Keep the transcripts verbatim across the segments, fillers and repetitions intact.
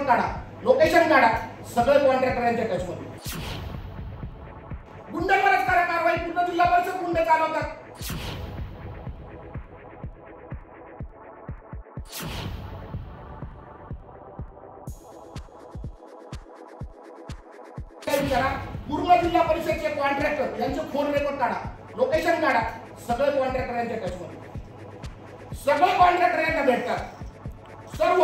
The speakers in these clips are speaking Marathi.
रिपोर्ट काढा, लोकेशन काढा, सगळे कॉन्ट्रॅक्टरांच्या टचमध्ये. गुंड्यांवरच करा कारवाई. पूर्ण जिल्हा परिषद गुंडे चालवतात. विचारा, पूर्ण जिल्हा परिषदचे कॉन्ट्रॅक्टर यांचे फोन रेकॉर्ड काढा, लोकेशन काढा, सगळे कॉन्ट्रॅक्टरांच्या टचमध्ये. सगळे कॉन्ट्रॅक्टर यांना भेटतात सर्व.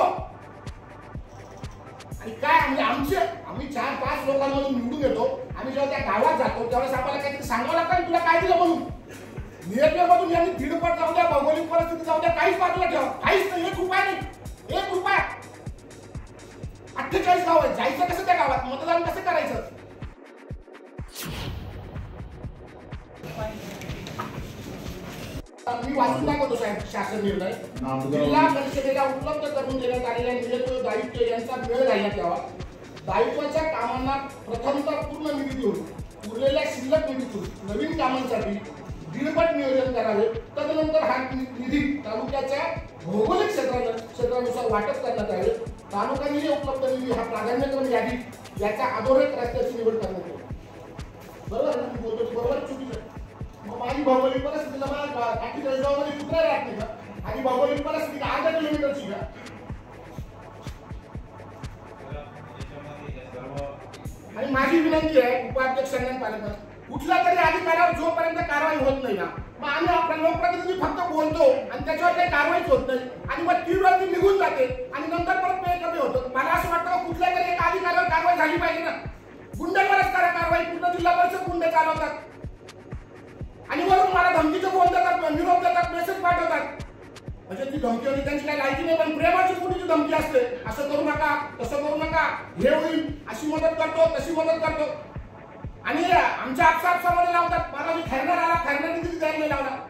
आणि काय म्हणजे आमचे आम्ही चार पाच लोकांमधून निवडून येतो. आम्ही जेव्हा त्या गावात जातो त्यावेळेस आम्हाला काहीतरी सांगावं लागतं, तुला काय दिलं म्हणून. नियोजनामधून यांनी दीडपट जाऊ द्या, भौगोलिक परिस्थिती जाऊ द्या, काहीच बाजूला ठेवा. काहीच नाही, एक रुपया नाही, एक रुपया. अठ्ठेचाळीस गाव आहेत, जायचं कसं त्या गावात, मतदान कसं करायचं. मी वाचून दाखवतो साहेब शासन निर्णय. जिल्हा परिषदेला उपलब्ध करून देण्यात आलेल्या नियोजन दायित्व यांचा वेळ घालण्यात यावा. दायित्वाच्या कामांना प्रथमतः पूर्ण निधी देऊन उरलेल्या शिल्लक निधीतून नवीन कामांसाठी दीडपट नियोजन करावे. तदनंतर हा निधी तालुक्याच्या भौगोलिक क्षेत्राला क्षेत्रानुसार वाटप करण्यात यावे. तालुक्याने उपलब्ध निधी हा प्राधान्यक्रम यादी याच्या अधोरेख रस्त्याची निवड करण्यात यावी. बरोबर मी बोलतो बरोबर चुकीचं. मग माझी भौगोलिक परिस्थितीला मला अठ्ठेचाळीस गावामध्ये कुत्रा राहत नाही का. आणि भौगोलिक परिस्थिती अर्धा किलोमीटरची का. आणि माझी विनंती आहे उपाध्यक्षांना पालकांना, कुठल्या तरी अधिकाऱ्यावर जोपर्यंत कारवाई होत नाही ना, मग आम्ही आपला लोकप्रतिनिधी फक्त बोलतो आणि त्याच्यावर काही कारवाईच होत नाही आणि मग ती वेळ ती निघून जाते आणि नंतर परत पेय कमी होतं. मला असं वाटतं कुठल्या तरी एका अधिकाऱ्यावर कारवाई झाली पाहिजे ना. गुंड्यांवरच करा कारवाई. पूर्ण जिल्हा परिषद गुंडे चालवतात. आणि वरून मला धमकीचे फोन देतात, निरोप देतात, मेसेज पाठवतात. म्हणजे ती धमकी होती त्यांची काही लायकी नाही, पण प्रेमाची कुठेची धमकी असते. असं करू नका, तसं करू नका, हे होईल, अशी मदत करतो, तशी मदत करतो. आणि आमच्या आपसापसामध्ये लावतात. मला मी खैरणार आला, खैरणार किती जाईल नाही लावला.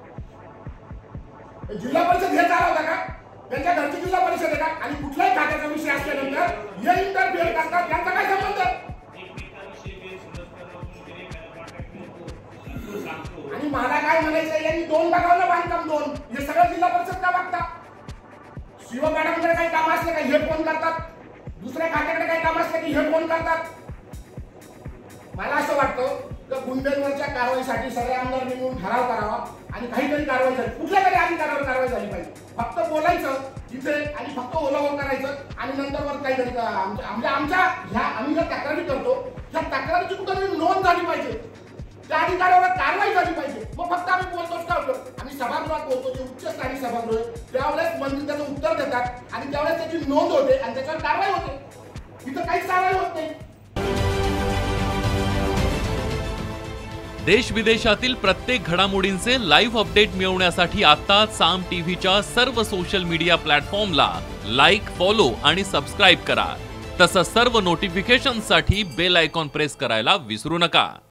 जिल्हा परिषद हे चालवता का. त्यांच्या घरची जिल्हा परिषद आहे का. आणि कुठल्याही खात्याचा विषय असल्यानंतर हे इंटरफिअर करतात. त्यांचा काय संबंध. आणि मला काय म्हणायचं, यांनी दोन बघावलं बांधकाम दोन. हे सगळं जिल्हा परिषद का बघता. शिव मॅडमकडे काही काम असले का हे फोन करतात, दुसऱ्या खात्याकडे काही काम असले की हे फोन करतात. मला असं वाटतं की गुंड्यांवरच्या कारवाईसाठी सगळे आमदार मिळून ठराव करावा आणि काहीतरी कारवाई झाली, कुठल्या तरी अधिकाऱ्यावर कारवाई झाली पाहिजे. फक्त बोलायचं तिथे आणि फक्त ओलावर करायचं आणि नंतर वर काहीतरी आमच्या आमच्या ह्या आम्ही ज्या तक्रारी करतो त्या तक्रारीची कुठेतरी नोंद झाली पाहिजे. त्या अधिकाऱ्यावर कारवाई झाली पाहिजे. मग फक्त आम्ही बोलतोच का होतो. आम्ही सभागृहात बोलतो, जे उच्चस्तरीय सभागृह आहे त्यावेळेस मंत्री त्याचं उत्तर देतात आणि त्यावेळेस त्याची नोंद होते आणि त्याच्यावर कारवाई होते. इथं काहीच कारवाई होत नाही. देश विदेशातील प्रत्येक घडामोडींचे लाईव्ह अपडेट मिळवण्यासाठी आता साम टीव्हीच्या सर्व सोशल मीडिया प्लॅटफॉर्मला लाईक, फॉलो आणि सबस्क्राईब करा. तसंच सर्व नोटिफिकेशनसाठी बेल आयकॉन प्रेस करायला विसरू नका.